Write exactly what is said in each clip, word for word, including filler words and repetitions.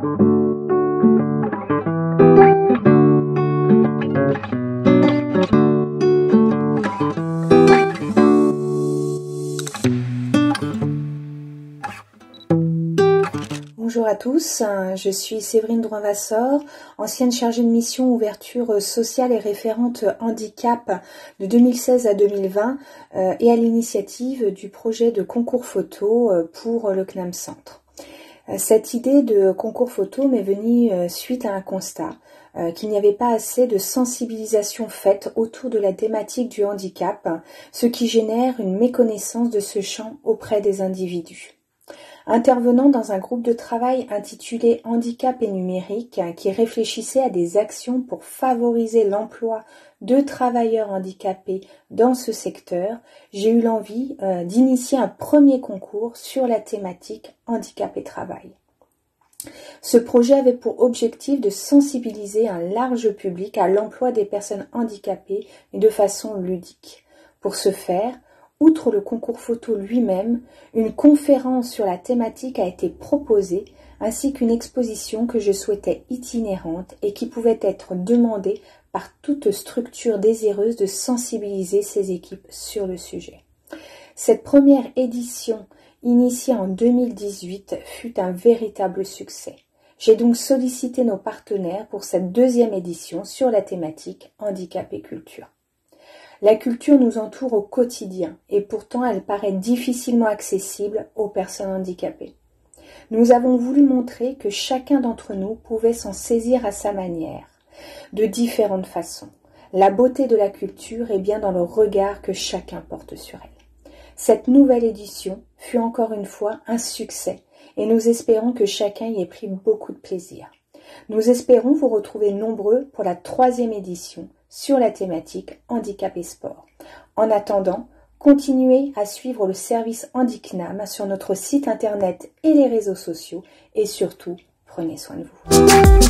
Bonjour à tous, je suis Séverine Drouin-Vassor, ancienne chargée de mission ouverture sociale et référente handicap de deux mille seize à deux mille vingt euh, et à l'initiative du projet de concours photo pour le C N A M Centre. Cette idée de concours photo m'est venue suite à un constat euh, qu'il n'y avait pas assez de sensibilisation faite autour de la thématique du handicap, ce qui génère une méconnaissance de ce champ auprès des individus. Intervenant dans un groupe de travail intitulé Handicap et numérique qui réfléchissait à des actions pour favoriser l'emploi de travailleurs handicapés dans ce secteur, j'ai eu l'envie euh, d'initier un premier concours sur la thématique handicap et travail. Ce projet avait pour objectif de sensibiliser un large public à l'emploi des personnes handicapées de façon ludique. Pour ce faire, outre le concours photo lui-même, une conférence sur la thématique a été proposée, ainsi qu'une exposition que je souhaitais itinérante et qui pouvait être demandée par toute structure désireuse de sensibiliser ses équipes sur le sujet. Cette première édition, initiée en deux mille dix-huit, fut un véritable succès. J'ai donc sollicité nos partenaires pour cette deuxième édition sur la thématique handicap et culture. La culture nous entoure au quotidien et pourtant elle paraît difficilement accessible aux personnes handicapées. Nous avons voulu montrer que chacun d'entre nous pouvait s'en saisir à sa manière, de différentes façons. La beauté de la culture est bien dans le regard que chacun porte sur elle. Cette nouvelle édition fut encore une fois un succès et nous espérons que chacun y ait pris beaucoup de plaisir. Nous espérons vous retrouver nombreux pour la troisième édition sur la thématique handicap et sport. En attendant, continuez à suivre le service Handi-C N A M sur notre site internet et les réseaux sociaux et surtout, prenez soin de vous.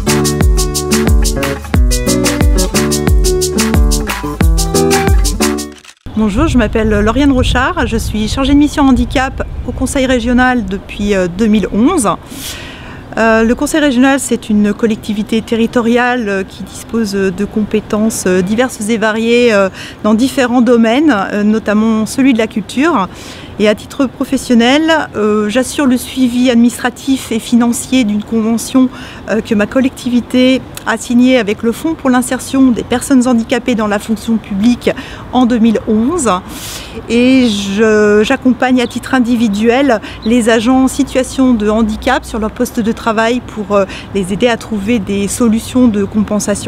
Bonjour, je m'appelle Lauriane Rochard, je suis chargée de mission handicap au Conseil régional depuis deux mille onze. Euh, le Conseil régional, c'est une collectivité territoriale euh, qui dispose de compétences euh, diverses et variées euh, dans différents domaines, euh, notamment celui de la culture. Et à titre professionnel, euh, j'assure le suivi administratif et financier d'une convention euh, que ma collectivité a signée avec le Fonds pour l'insertion des personnes handicapées dans la fonction publique en deux mille onze. Et j'accompagne à titre individuel les agents en situation de handicap sur leur poste de travail pour euh, les aider à trouver des solutions de compensation.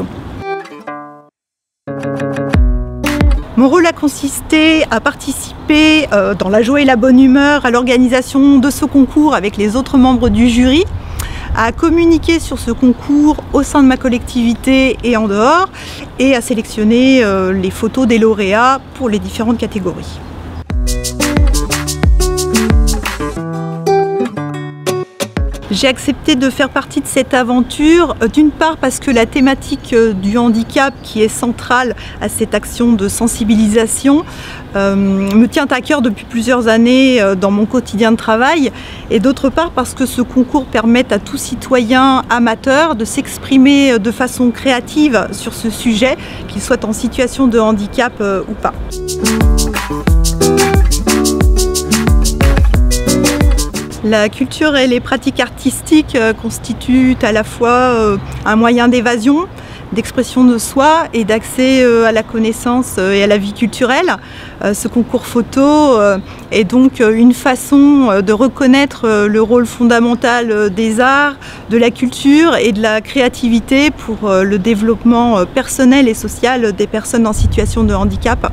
Mon rôle a consisté à participer euh, dans la joie et la bonne humeur à l'organisation de ce concours avec les autres membres du jury, à communiquer sur ce concours au sein de ma collectivité et en dehors, et à sélectionner euh, les photos des lauréats pour les différentes catégories. J'ai accepté de faire partie de cette aventure, d'une part parce que la thématique du handicap, qui est centrale à cette action de sensibilisation, euh, me tient à cœur depuis plusieurs années dans mon quotidien de travail, et d'autre part parce que ce concours permet à tout citoyen amateur de s'exprimer de façon créative sur ce sujet, qu'il soit en situation de handicap euh, ou pas. La culture et les pratiques artistiques euh, constituent à la fois euh, un moyen d'évasion, d'expression de soi et d'accès euh, à la connaissance euh, et à la vie culturelle. Euh, ce concours photo euh, est donc euh, une façon euh, de reconnaître euh, le rôle fondamental euh, des arts, de la culture et de la créativité pour euh, le développement euh, personnel et social des personnes en situation de handicap.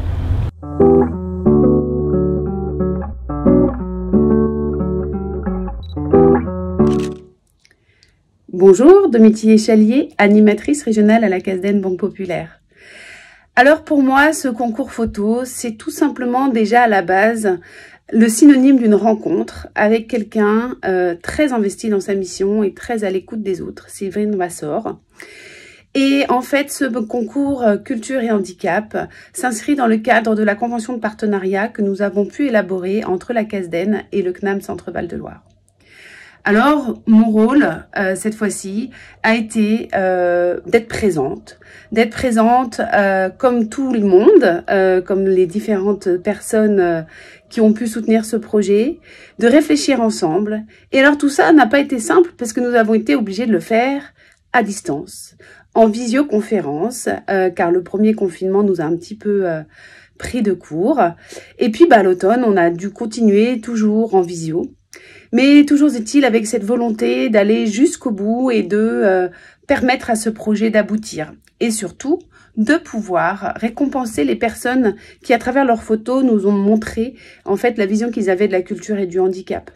Bonjour, Domitille Chalier, animatrice régionale à la C A S D E N Banque Populaire. Alors pour moi, ce concours photo, c'est tout simplement déjà à la base le synonyme d'une rencontre avec quelqu'un euh, très investi dans sa mission et très à l'écoute des autres, Séverine Vassor. Et en fait, ce concours culture et handicap s'inscrit dans le cadre de la convention de partenariat que nous avons pu élaborer entre la C A S D E N et le C N A M Centre Val de Loire. Alors, mon rôle, euh, cette fois-ci, a été euh, d'être présente. D'être présente euh, comme tout le monde, euh, comme les différentes personnes euh, qui ont pu soutenir ce projet, de réfléchir ensemble. Et alors, tout ça n'a pas été simple parce que nous avons été obligés de le faire à distance, en visioconférence, euh, car le premier confinement nous a un petit peu euh, pris de court. Et puis, bah, à l'automne, on a dû continuer toujours en visio. Mais toujours est-il avec cette volonté d'aller jusqu'au bout et de euh, permettre à ce projet d'aboutir. Et surtout, de pouvoir récompenser les personnes qui, à travers leurs photos, nous ont montré en fait la vision qu'ils avaient de la culture et du handicap.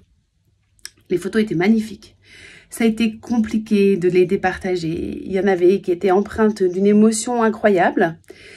Les photos étaient magnifiques. Ça a été compliqué de les départager. Il y en avait qui étaient empreintes d'une émotion incroyable.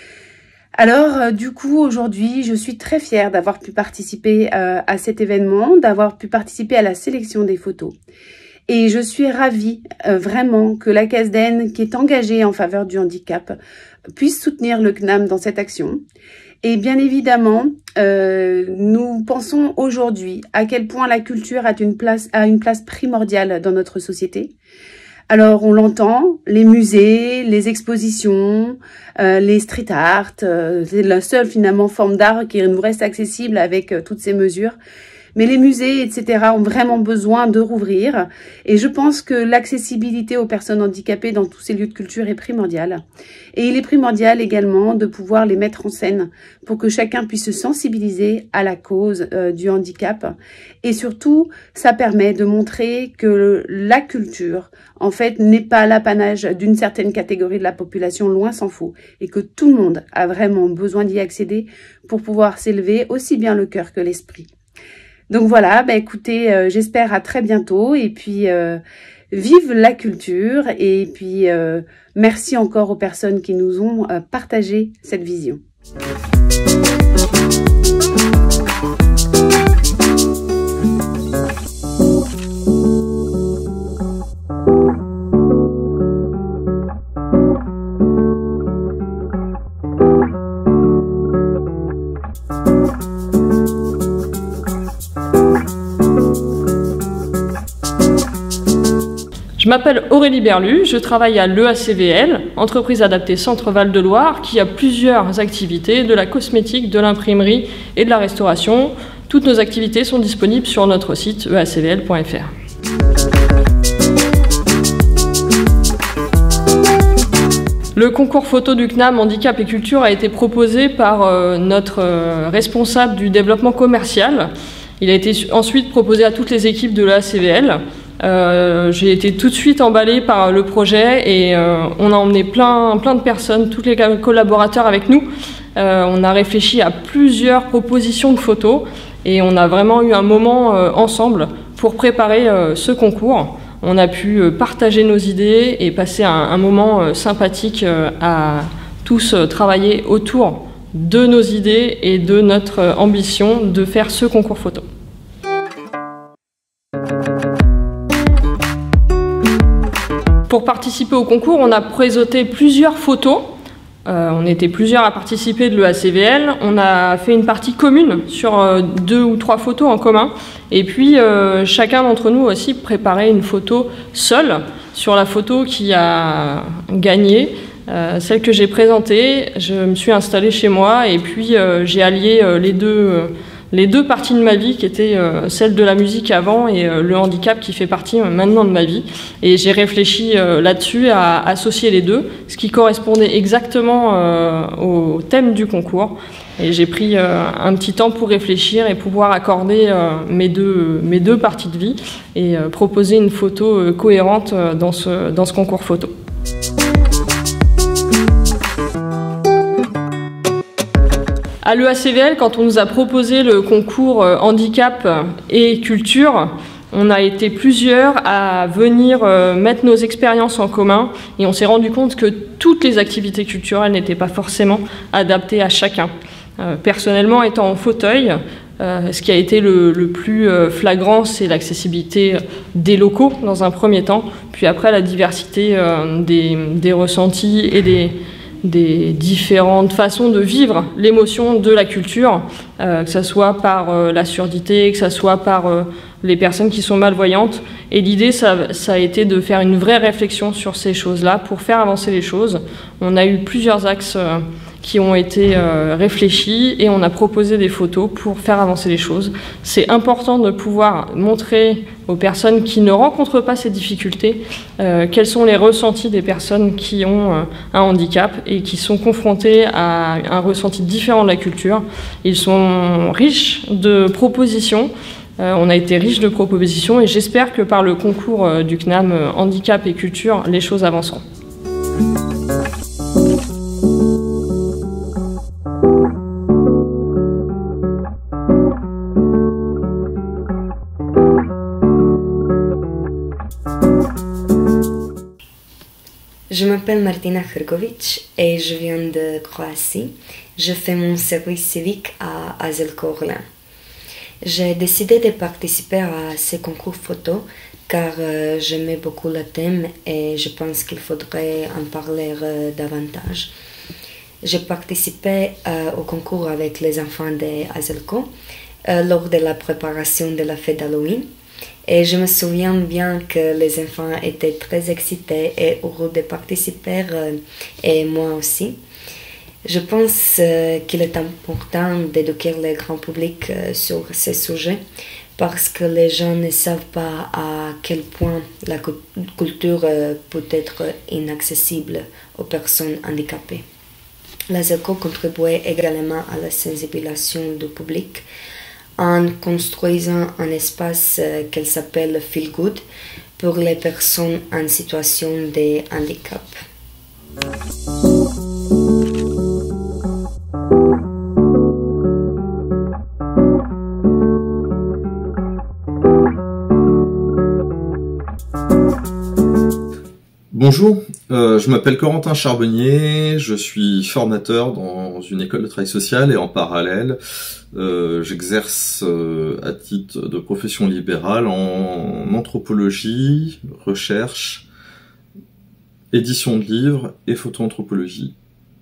Alors, euh, du coup, aujourd'hui, je suis très fière d'avoir pu participer euh, à cet événement, d'avoir pu participer à la sélection des photos. Et je suis ravie, euh, vraiment, que la C A S D E N, qui est engagée en faveur du handicap, puisse soutenir le C N A M dans cette action. Et bien évidemment, euh, nous pensons aujourd'hui à quel point la culture a une place, a une place primordiale dans notre société. Alors, on l'entend, les musées, les expositions, euh, les street art, euh, c'est la seule finalement forme d'art qui nous reste accessible avec euh, toutes ces mesures. Mais les musées, et cetera ont vraiment besoin de rouvrir. Et je pense que l'accessibilité aux personnes handicapées dans tous ces lieux de culture est primordiale. Et il est primordial également de pouvoir les mettre en scène pour que chacun puisse se sensibiliser à la cause euh, du handicap. Et surtout, ça permet de montrer que la culture, en fait, n'est pas l'apanage d'une certaine catégorie de la population, loin s'en faut. Et que tout le monde a vraiment besoin d'y accéder pour pouvoir s'élever aussi bien le cœur que l'esprit. Donc voilà, bah écoutez, euh, j'espère à très bientôt et puis euh, vive la culture et puis euh, merci encore aux personnes qui nous ont euh, partagé cette vision. Je m'appelle Aurélie Berlu, je travaille à l'E A C V L, entreprise adaptée Centre-Val de Loire, qui a plusieurs activités, de la cosmétique, de l'imprimerie et de la restauration. Toutes nos activités sont disponibles sur notre site e a c v l point f r. Le concours photo du C N A M Handicap et Culture a été proposé par euh, notre euh, responsable du développement commercial. Il a été ensuite proposé à toutes les équipes de l'E A C V L. Euh, j'ai été tout de suite emballée par le projet et euh, on a emmené plein, plein de personnes, tous les collaborateurs avec nous. Euh, on a réfléchi à plusieurs propositions de photos et on a vraiment eu un moment euh, ensemble pour préparer euh, ce concours. On a pu euh, partager nos idées et passer un, un moment euh, sympathique euh, à tous euh, travailler autour de nos idées et de notre euh, ambition de faire ce concours photo. Pour participer au concours, on a présenté plusieurs photos. Euh, on était plusieurs à participer de l'E A C V L. On a fait une partie commune sur euh, deux ou trois photos en commun. Et puis, euh, chacun d'entre nous aussi préparait une photo seule sur la photo qui a gagné. Euh, celle que j'ai présentée, je me suis installée chez moi et puis euh, j'ai allié euh, les deux... Euh, les deux parties de ma vie qui étaient euh, celle de la musique avant et euh, le handicap qui fait partie euh, maintenant de ma vie. Et j'ai réfléchi euh, là-dessus à associer les deux, ce qui correspondait exactement euh, au thème du concours. Et j'ai pris euh, un petit temps pour réfléchir et pouvoir accorder euh, mes, deux, mes deux parties de vie et euh, proposer une photo euh, cohérente euh, dans, ce, dans ce concours photo. À l'E A C V L, quand on nous a proposé le concours handicap et culture, on a été plusieurs à venir mettre nos expériences en commun et on s'est rendu compte que toutes les activités culturelles n'étaient pas forcément adaptées à chacun. Personnellement, étant en fauteuil, ce qui a été le, le plus flagrant, c'est l'accessibilité des locaux dans un premier temps, puis après la diversité des, des ressentis et des des différentes façons de vivre l'émotion de la culture, euh, que ce soit par euh, la surdité, que ce soit par euh, les personnes qui sont malvoyantes. Et l'idée, ça, ça a été de faire une vraie réflexion sur ces choses-là pour faire avancer les choses. On a eu plusieurs axes euh, qui ont été euh, réfléchis et on a proposé des photos pour faire avancer les choses. C'est important de pouvoir montrer aux personnes qui ne rencontrent pas ces difficultés euh, quels sont les ressentis des personnes qui ont euh, un handicap et qui sont confrontées à un ressenti différent de la culture. Ils sont riches de propositions. Euh, on a été riche de propositions et j'espère que par le concours euh, du C N A M euh, Handicap et Culture, les choses avanceront. Je m'appelle Martina Hrgovic et je viens de Croatie. Je fais mon service civique à Azelko Orléans. J'ai décidé de participer à ce concours photo car euh, j'aimais beaucoup le thème et je pense qu'il faudrait en parler euh, davantage. J'ai participé euh, au concours avec les enfants de Azelko euh, lors de la préparation de la fête d'Halloween. Et je me souviens bien que les enfants étaient très excités et heureux de participer, euh, et moi aussi. Je pense euh, qu'il est important d'éduquer le grand public euh, sur ces sujets parce que les gens ne savent pas à quel point la culture euh, peut être inaccessible aux personnes handicapées. L'Azelko contribuait également à la sensibilisation du public en construisant un espace euh, qu'elle s'appelle Feel Good pour les personnes en situation de handicap. Bonjour, euh, je m'appelle Corentin Charbonnier, je suis formateur dans une école de travail social et en parallèle, euh, j'exerce euh, à titre de profession libérale en anthropologie, recherche, édition de livres et photo-anthropologie.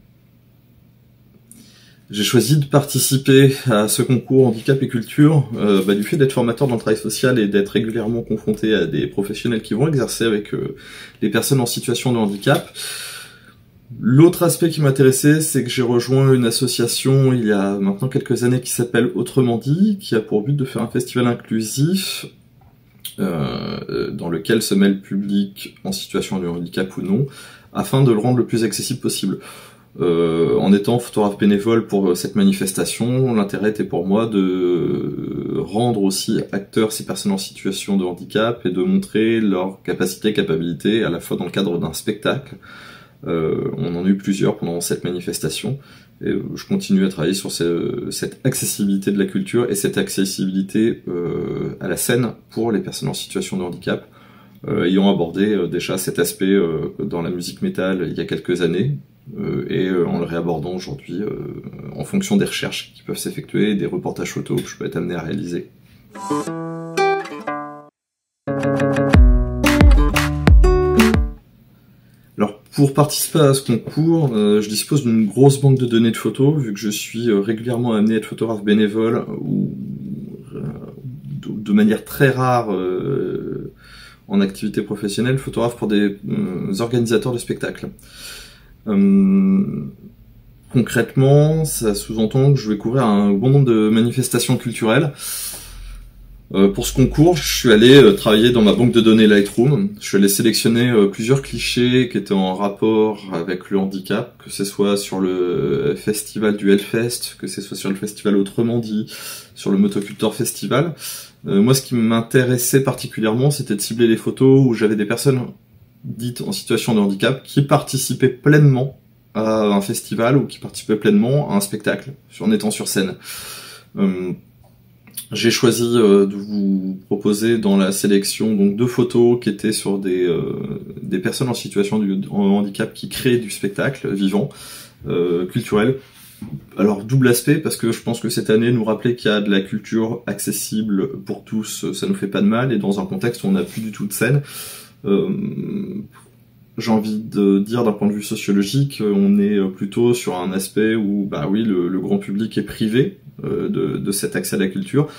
J'ai choisi de participer à ce concours handicap et culture euh, bah, du fait d'être formateur dans le travail social et d'être régulièrement confronté à des professionnels qui vont exercer avec euh, les personnes en situation de handicap. L'autre aspect qui m'intéressait, c'est que j'ai rejoint une association il y a maintenant quelques années qui s'appelle Autrement dit, qui a pour but de faire un festival inclusif euh, dans lequel se mêle le public en situation de handicap ou non, afin de le rendre le plus accessible possible. Euh, en étant photographe bénévole pour cette manifestation, l'intérêt était pour moi de rendre aussi acteurs ces personnes en situation de handicap et de montrer leur capacité et capacité à la fois dans le cadre d'un spectacle. Euh, on en a eu plusieurs pendant cette manifestation et je continue à travailler sur ce, cette accessibilité de la culture et cette accessibilité euh, à la scène pour les personnes en situation de handicap, euh, ayant abordé euh, déjà cet aspect euh, dans la musique métal il y a quelques années. Euh, et euh, en le réabordant aujourd'hui euh, en fonction des recherches qui peuvent s'effectuer et des reportages photos que je peux être amené à réaliser. Alors pour participer à ce concours, euh, je dispose d'une grosse banque de données de photos vu que je suis euh, régulièrement amené à être photographe bénévole ou euh, de, de manière très rare euh, en activité professionnelle, photographe pour des euh, organisateurs de spectacles. Euh, concrètement, ça sous-entend que je vais couvrir un bon nombre de manifestations culturelles. Euh, pour ce concours, je suis allé euh, travailler dans ma banque de données Lightroom. Je suis allé sélectionner euh, plusieurs clichés qui étaient en rapport avec le handicap, que ce soit sur le festival du Hellfest, que ce soit sur le festival Autrement dit, sur le Motocultor Festival. Euh, moi, ce qui m'intéressait particulièrement, c'était de cibler les photos où j'avais des personnes dites en situation de handicap qui participaient pleinement à un festival ou qui participaient pleinement à un spectacle en étant sur scène. Euh, j'ai choisi euh, de vous proposer dans la sélection donc deux photos qui étaient sur des euh, des personnes en situation de handicap qui créent du spectacle vivant, euh, culturel. Alors double aspect parce que je pense que cette année nous rappeler qu'il y a de la culture accessible pour tous, ça nous fait pas de mal et dans un contexte où on n'a plus du tout de scène. Euh, j'ai envie de dire d'un point de vue sociologique, on est plutôt sur un aspect où, bah oui, le, le grand public est privé euh, de, de cet accès à la culture,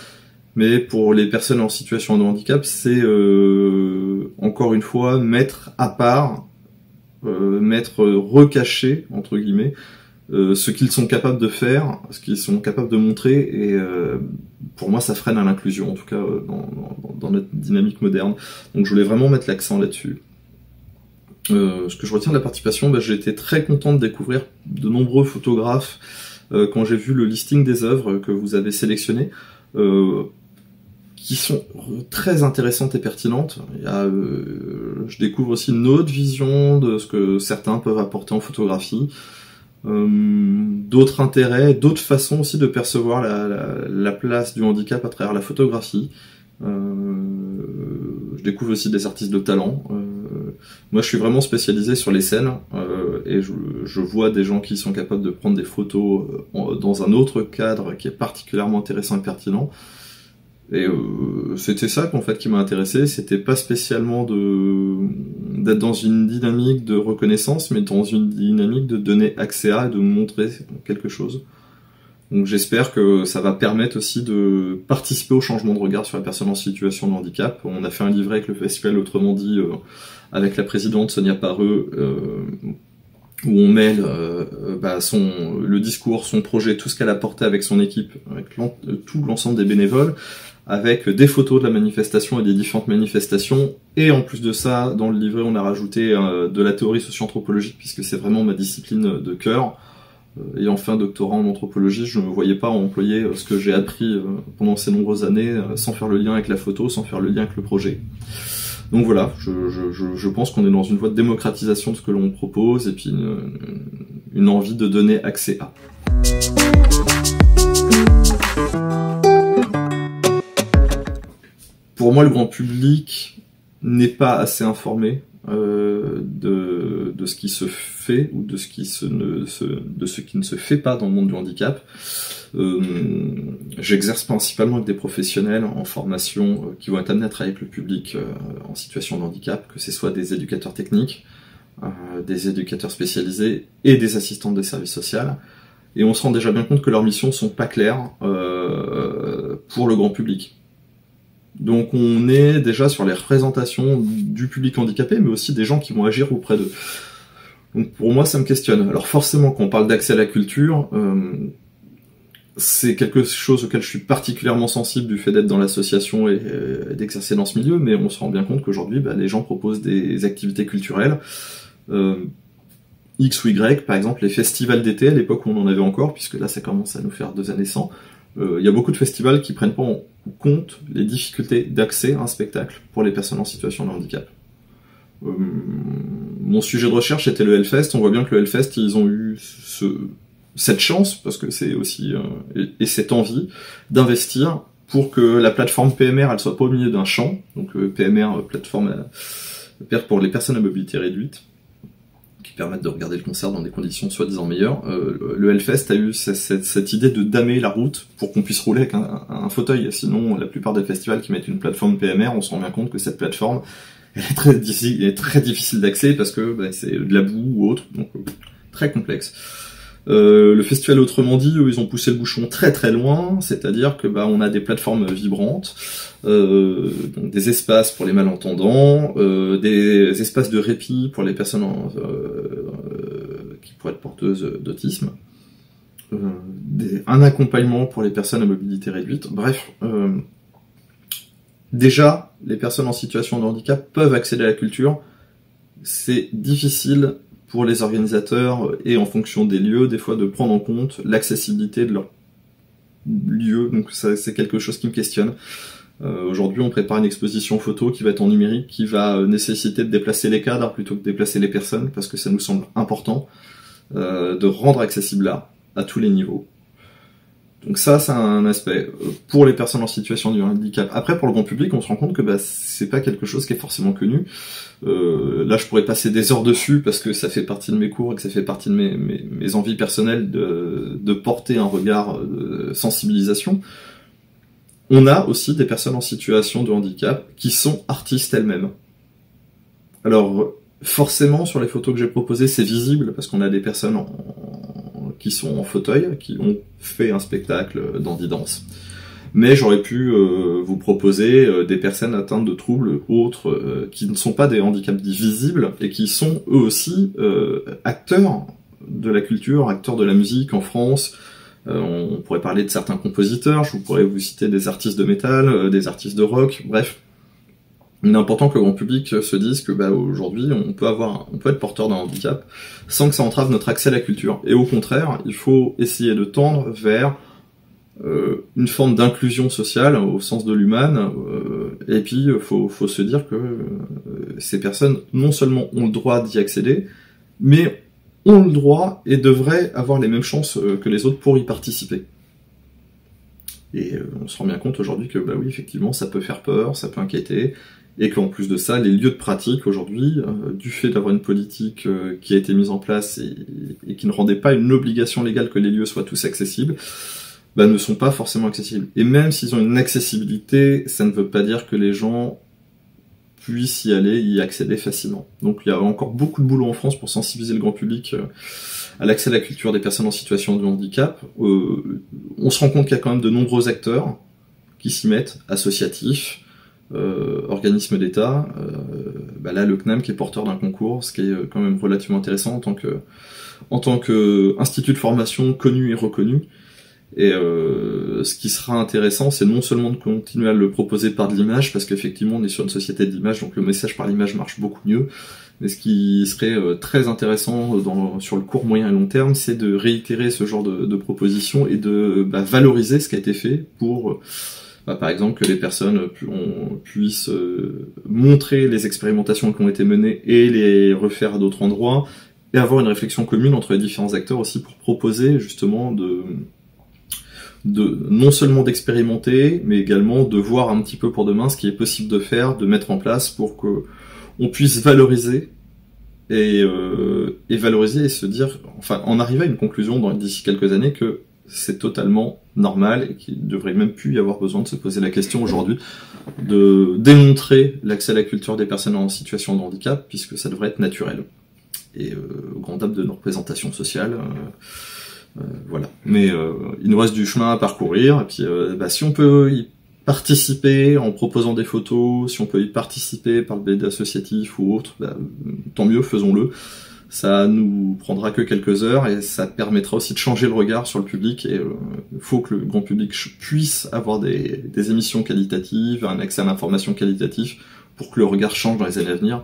Mais pour les personnes en situation de handicap, c'est euh, encore une fois mettre à part, euh, mettre recaché entre guillemets, euh, ce qu'ils sont capables de faire, ce qu'ils sont capables de montrer, et euh, pour moi ça freine à l'inclusion, en tout cas euh, dans, dans, dans notre dynamique moderne. Donc je voulais vraiment mettre l'accent là-dessus. Euh, ce que je retiens de la participation, bah, j'ai été très content de découvrir de nombreux photographes euh, quand j'ai vu le listing des œuvres que vous avez sélectionnées. Euh, qui sont très intéressantes et pertinentes. Il y a, euh, je découvre aussi une autre vision de ce que certains peuvent apporter en photographie, euh, d'autres intérêts, d'autres façons aussi de percevoir la, la, la place du handicap à travers la photographie. Euh, je découvre aussi des artistes de talent. Euh, moi, je suis vraiment spécialisé sur les scènes euh, et je, je vois des gens qui sont capables de prendre des photos en, dans un autre cadre qui est particulièrement intéressant et pertinent. Et euh, c'était ça qu'en fait qui m'a intéressé, c'était pas spécialement de d'être dans une dynamique de reconnaissance, mais dans une dynamique de donner accès à et de montrer quelque chose. Donc j'espère que ça va permettre aussi de participer au changement de regard sur la personne en situation de handicap. On a fait un livret avec le festival, autrement dit, euh, avec la présidente Sonia Pareux, euh, où on mêle euh, bah, son, le discours, son projet, tout ce qu'elle a porté avec son équipe, avec tout l'ensemble des bénévoles, avec des photos de la manifestation et des différentes manifestations, et en plus de ça, dans le livret, on a rajouté euh, de la théorie socio-anthropologique, puisque c'est vraiment ma discipline de cœur. Euh, ayant fait un doctorat en anthropologie, je ne me voyais pas employer euh, ce que j'ai appris euh, pendant ces nombreuses années, euh, sans faire le lien avec la photo, sans faire le lien avec le projet. Donc voilà, je, je, je, je pense qu'on est dans une voie de démocratisation de ce que l'on propose, et puis une, une envie de donner accès à. Pour moi, le grand public n'est pas assez informé euh, de, de ce qui se fait ou de ce qui se ne se, de ce qui ne se fait pas dans le monde du handicap. Euh, J'exerce principalement avec des professionnels en formation euh, qui vont être amenés à travailler avec le public euh, en situation de handicap, que ce soit des éducateurs techniques, euh, des éducateurs spécialisés et des assistantes de services sociaux. Et on se rend déjà bien compte que leurs missions sont pas claires euh, pour le grand public. Donc on est déjà sur les représentations du public handicapé, mais aussi des gens qui vont agir auprès d'eux. Donc pour moi, ça me questionne. Alors forcément, quand on parle d'accès à la culture, euh, c'est quelque chose auquel je suis particulièrement sensible du fait d'être dans l'association et, et d'exercer dans ce milieu, mais on se rend bien compte qu'aujourd'hui, bah, les gens proposent des activités culturelles, euh, X ou Y, par exemple les festivals d'été, à l'époque où on en avait encore, puisque là ça commence à nous faire deux années sans. Il euh, y a beaucoup de festivals qui prennent pas en compte les difficultés d'accès à un spectacle pour les personnes en situation de handicap. Euh, mon sujet de recherche était le Hellfest. On voit bien que le Hellfest, ils ont eu ce, cette chance, parce que c'est aussi euh, et, et cette envie d'investir pour que la plateforme P M R, elle soit pas au milieu d'un champ. Donc euh, P M R, plateforme euh, pour les personnes à mobilité réduite, qui permettent de regarder le concert dans des conditions soi-disant meilleures. Euh, le Hellfest a eu cette, cette, cette idée de damer la route pour qu'on puisse rouler avec un, un fauteuil. Sinon, la plupart des festivals qui mettent une plateforme P M R, on se rend bien compte que cette plateforme elle est très difficile, elle est très difficile d'accès parce que bah, c'est de la boue ou autre, donc euh, très complexe. Euh, le festival autrement dit, eux, ils ont poussé le bouchon très très loin, c'est-à-dire que bah on a des plateformes vibrantes, euh, donc des espaces pour les malentendants, euh, des espaces de répit pour les personnes en, euh, euh, qui pourraient être porteuses d'autisme, euh, des, un accompagnement pour les personnes à mobilité réduite. Bref, euh, déjà les personnes en situation de handicap peuvent accéder à la culture. C'est difficile pour les organisateurs et en fonction des lieux, des fois de prendre en compte l'accessibilité de leur lieu, donc ça, c'est quelque chose qui me questionne. Euh, aujourd'hui, on prépare une exposition photo qui va être en numérique, qui va nécessiter de déplacer les cadres plutôt que de déplacer les personnes, parce que ça nous semble important euh, de rendre accessible là, à tous les niveaux. Donc ça, c'est un aspect pour les personnes en situation de handicap. Après, pour le grand public, on se rend compte que bah, c'est pas quelque chose qui est forcément connu. Euh, là, je pourrais passer des heures dessus parce que ça fait partie de mes cours et que ça fait partie de mes, mes, mes envies personnelles de, de porter un regard de sensibilisation. On a aussi des personnes en situation de handicap qui sont artistes elles-mêmes. Alors, forcément, sur les photos que j'ai proposées, c'est visible parce qu'on a des personnes en, qui sont en fauteuil, qui ont fait un spectacle d'Andy Dance. mais j'aurais pu euh, vous proposer euh, des personnes atteintes de troubles autres euh, qui ne sont pas des handicaps dits visibles et qui sont eux aussi euh, acteurs de la culture, acteurs de la musique en France. Euh, on pourrait parler de certains compositeurs, je vous pourrais vous citer des artistes de métal, euh, des artistes de rock, bref. Il est important que le grand public se dise que bah, aujourd'hui on peut avoir, on peut être porteur d'un handicap sans que ça entrave notre accès à la culture. Et au contraire, il faut essayer de tendre vers euh, une forme d'inclusion sociale au sens de l'humain. Euh, et puis il faut, faut se dire que euh, ces personnes non seulement ont le droit d'y accéder, mais ont le droit et devraient avoir les mêmes chances euh, que les autres pour y participer. Et euh, on se rend bien compte aujourd'hui que bah oui, effectivement, ça peut faire peur, ça peut inquiéter. Et qu'en plus de ça, les lieux de pratique aujourd'hui, euh, du fait d'avoir une politique euh, qui a été mise en place et, et qui ne rendait pas une obligation légale que les lieux soient tous accessibles, bah, ne sont pas forcément accessibles. Et même s'ils ont une accessibilité, ça ne veut pas dire que les gens puissent y aller, y accéder facilement. Donc il y a encore beaucoup de boulot en France pour sensibiliser le grand public euh, à l'accès à la culture des personnes en situation de handicap. Euh, on se rend compte qu'il y a quand même de nombreux acteurs qui s'y mettent, associatifs, Euh, organisme d'État, euh, bah là le C N A M qui est porteur d'un concours, ce qui est quand même relativement intéressant en tant que en tant que institut de formation connu et reconnu. Et euh, ce qui sera intéressant, c'est non seulement de continuer à le proposer par de l'image, parce qu'effectivement on est sur une société d'image, donc le message par l'image marche beaucoup mieux. Mais ce qui serait euh, très intéressant dans, sur le court, moyen et long terme, c'est de réitérer ce genre de, de propositions et de bah, valoriser ce qui a été fait pour Bah, par exemple, que les personnes pu, on, puissent euh, montrer les expérimentations qui ont été menées et les refaire à d'autres endroits, et avoir une réflexion commune entre les différents acteurs aussi pour proposer justement de, de non seulement d'expérimenter, mais également de voir un petit peu pour demain ce qui est possible de faire, de mettre en place pour que on puisse valoriser et, euh, et valoriser et se dire, enfin, en arriver à une conclusion dans d'ici quelques années que c'est totalement normal et qu'il ne devrait même plus y avoir besoin de se poser la question aujourd'hui de démontrer l'accès à la culture des personnes en situation de handicap, puisque ça devrait être naturel. Et euh, au grand dam de nos représentations sociales, euh, euh, voilà. Mais euh, il nous reste du chemin à parcourir, et puis euh, bah, si on peut y participer en proposant des photos, si on peut y participer par le biais d'associatifs ou autres, bah, tant mieux, faisons-le. Ça nous prendra que quelques heures et ça permettra aussi de changer le regard sur le public, et il euh, faut que le grand public puisse avoir des, des émissions qualitatives, un accès à l'information qualitative pour que le regard change dans les années à venir.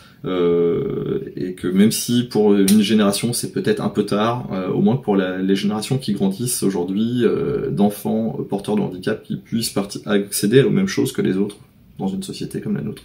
Euh, et que même si pour une génération c'est peut-être un peu tard, euh, au moins pour la, les générations qui grandissent aujourd'hui, euh, d'enfants porteurs de handicap, qui puissent accéder aux mêmes choses que les autres dans une société comme la nôtre.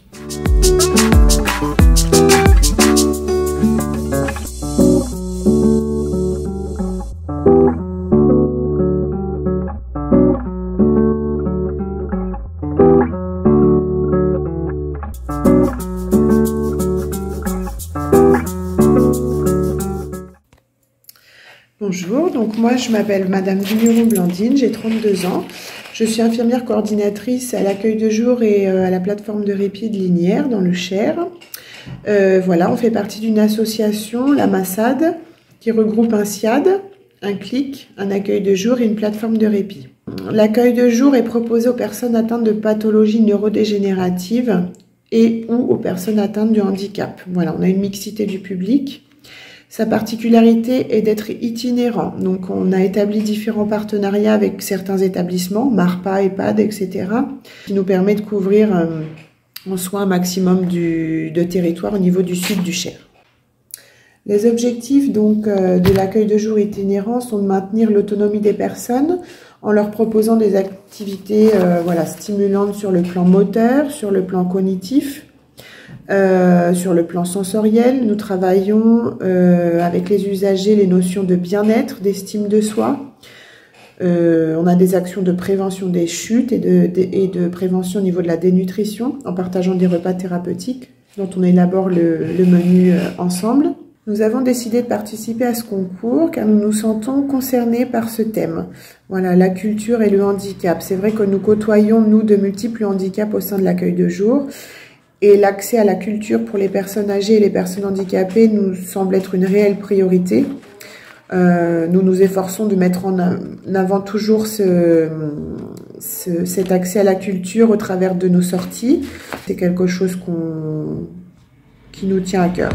Bonjour, donc moi je m'appelle Madame Vigneron Blandine, j'ai trente-deux ans. Je suis infirmière coordinatrice à l'accueil de jour et à la plateforme de répit de Linières dans le Cher. Euh, voilà, on fait partie d'une association, la Massade, qui regroupe un SIAD, un CLIC, un accueil de jour et une plateforme de répit. L'accueil de jour est proposé aux personnes atteintes de pathologies neurodégénératives et ou aux personnes atteintes de handicap. Voilà, on a une mixité du public. Sa particularité est d'être itinérant. Donc, on a établi différents partenariats avec certains établissements, MARPA, EHPAD, et cetera, qui nous permet de couvrir euh, en soi un maximum du, de territoire au niveau du sud du Cher. Les objectifs donc euh, de l'accueil de jour itinérant sont de maintenir l'autonomie des personnes en leur proposant des activités euh, voilà, stimulantes sur le plan moteur, sur le plan cognitif, Euh, sur le plan sensoriel. Nous travaillons euh, avec les usagers les notions de bien-être, d'estime de soi. Euh, on a des actions de prévention des chutes et de, de, et de prévention au niveau de la dénutrition en partageant des repas thérapeutiques dont on élabore le, le menu euh, ensemble. Nous avons décidé de participer à ce concours car nous nous sentons concernés par ce thème. Voilà, la culture et le handicap. C'est vrai que nous côtoyons, nous, de multiples handicaps au sein de l'accueil de jour. Et l'accès à la culture pour les personnes âgées et les personnes handicapées nous semble être une réelle priorité. Euh, nous nous efforçons de mettre en avant toujours ce, ce, cet accès à la culture au travers de nos sorties. C'est quelque chose qu'on, qui nous tient à cœur.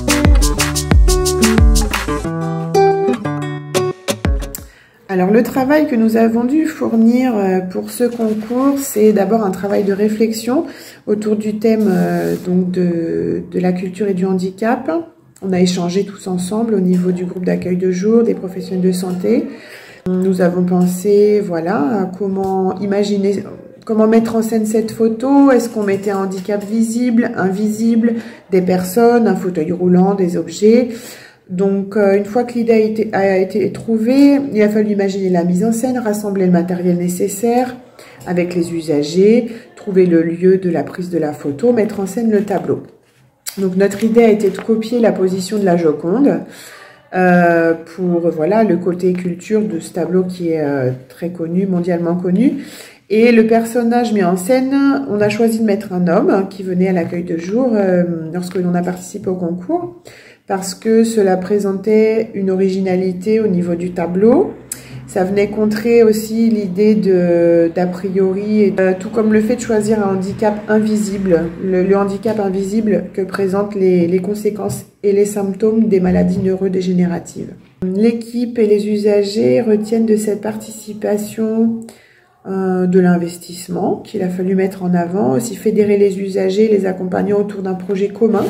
Alors le travail que nous avons dû fournir pour ce concours, c'est d'abord un travail de réflexion autour du thème euh, donc de, de la culture et du handicap. On a échangé tous ensemble au niveau du groupe d'accueil de jour, des professionnels de santé. Nous avons pensé voilà, à comment imaginer, comment mettre en scène cette photo. Est-ce qu'on mettait un handicap visible, invisible, des personnes, un fauteuil roulant, des objets? Donc, euh, une fois que l'idée a été, a été trouvée, il a fallu imaginer la mise en scène, rassembler le matériel nécessaire avec les usagers, trouver le lieu de la prise de la photo, mettre en scène le tableau. Donc, notre idée a été de copier la position de la Joconde euh, pour voilà le côté culture de ce tableau qui est euh, très connu, mondialement connu. Et le personnage mis en scène, on a choisi de mettre un homme qui venait à l'accueil de jour euh, lorsque l'on a participé au concours, parce que cela présentait une originalité au niveau du tableau. Ça venait contrer aussi l'idée d'a priori, euh, tout comme le fait de choisir un handicap invisible, le, le handicap invisible que présentent les, les conséquences et les symptômes des maladies neurodégénératives. L'équipe et les usagers retiennent de cette participation euh, de l'investissement qu'il a fallu mettre en avant, aussi fédérer les usagers, les accompagnant autour d'un projet commun.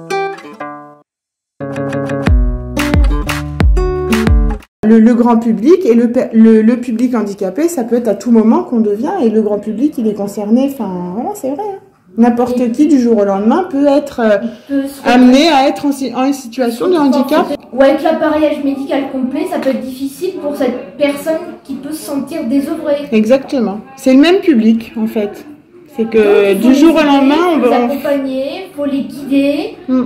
Le, le grand public et le, le, le public handicapé, ça peut être à tout moment qu'on devient, et le grand public, il est concerné, enfin, voilà, c'est vrai. Hein. N'importe qui, du jour au lendemain, peut être euh, peut amené à être en, en situation de handicap. Ou avec l'appareillage médical complet, ça peut être difficile pour cette personne qui peut se sentir désœuvrée. Exactement. C'est le même public, en fait. C'est que donc, du jour au lendemain, on va... les accompagner, il faut les guider. Hmm.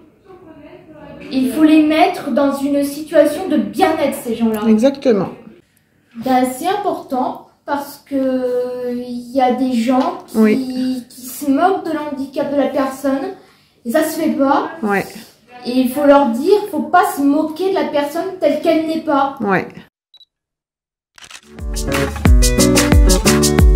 Il faut les mettre dans une situation de bien-être, ces gens-là. Exactement. Ben, c'est important parce que il y a des gens qui, oui. qui se moquent de l'handicap de la personne et ça se fait pas. Ouais. Et il faut leur dire, il faut pas se moquer de la personne telle qu'elle n'est pas. Ouais.